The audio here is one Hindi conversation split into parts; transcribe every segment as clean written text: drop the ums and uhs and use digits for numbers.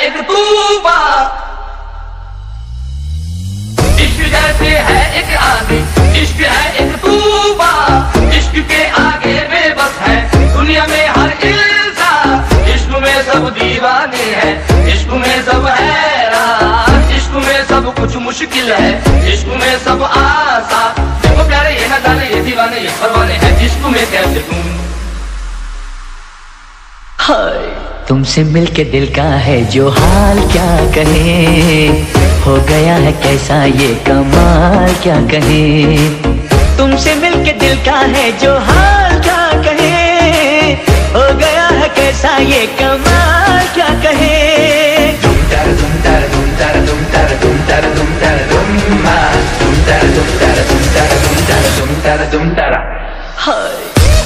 एक तूफान, इश्क जैसे है एक आंधी, इश्क है एक तूफान, इश्क के आगे बेबस है दुनिया में हर इंसान, इश्क में सब दीवाने हैं, इश्क में सब हैरान, इश्क में सब कुछ मुश्किल है, इश्क में सब आसान। देखो प्यारे ये न जाने ये दीवाने ये परवाने हैं, इश्क में कैसे तुम। हाय तुमसे मिलके दिल का है जो हाल क्या कहे, हो गया है कैसा ये कमाल क्या कहे। तुमसे मिलके दिल का है जो हाल क्या कहे, हो गया है कैसा ये कमाल क्या कहे। दुम तारा दुम तारा दुम तारा दुम तारा दुम तारा दुम तारा दुम तारा दुम तारा दुम तारा दुम तारा दुम तारा दुम तारा। हाय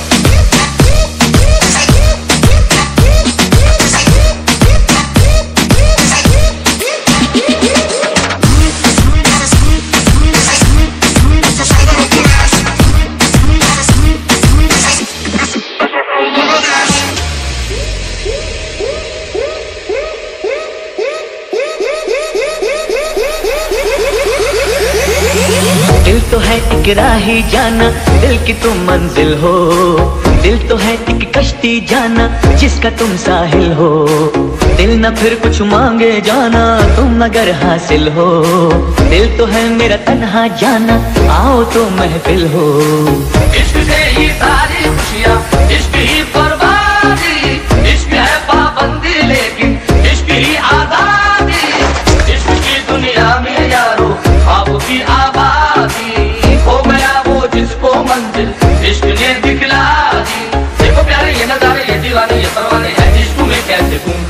दिल तो है एक राही जाना, दिल की तुम मंजिल हो, दिल तो है एक कश्ती जाना जिसका तुम साहिल हो। दिल न फिर कुछ मांगे जाना तुम अगर हासिल हो, दिल तो है मेरा तन्हा जाना आओ तो महफिल हो। इश्क से ही सारी खुशियाँ, इश्क ही बर्बादी, इश्क है पाबंदी लेकिन इश्क ही आजादी, इश्क की दुनिया में यारो आपकी आबादी, हो गया वो जिसको मंजिल इश्क ने दिखला दी। देखो प्यारे ये नजारे ये दीवाने ये परवाने हैं, इश्क में कैसे तुम।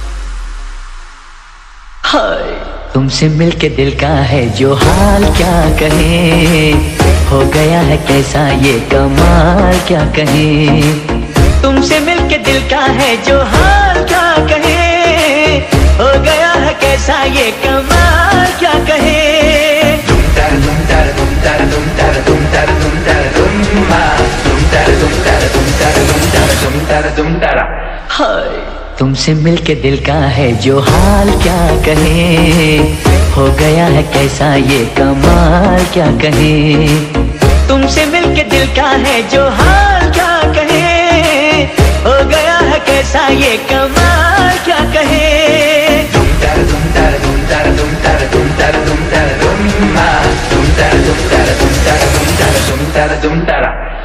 हाय तुमसे मिलके दिल का है जो हाल क्या कहे, हो गया है कैसा ये कमाल क्या कहे। तुमसे मिलके दिल का है जो हाल क्या कहे, हो गया है कैसा ये कमाल क्या कहे। दुम तारा दुम तारा दुम तारा दुम तारा दुम तारा दुम तारा दुम तारा दुम तारा दुम तारा दुम तारा दुम तारा। हाय तुमसे मिलके दिल का है जो हाल क्या कहे, हो गया है कैसा ये कमाल क्या कहे। तुमसे मिलके दिल का है जो हाल क्या कहे, हो गया है कैसा ये कमाल क्या कहे। दुम तारा दुम तारा दुम तारा दुम तारा दुम तारा दुम तारा दुम तारा दुम तारा दुम तारा दुम तारा दुम तारा दुम तारा।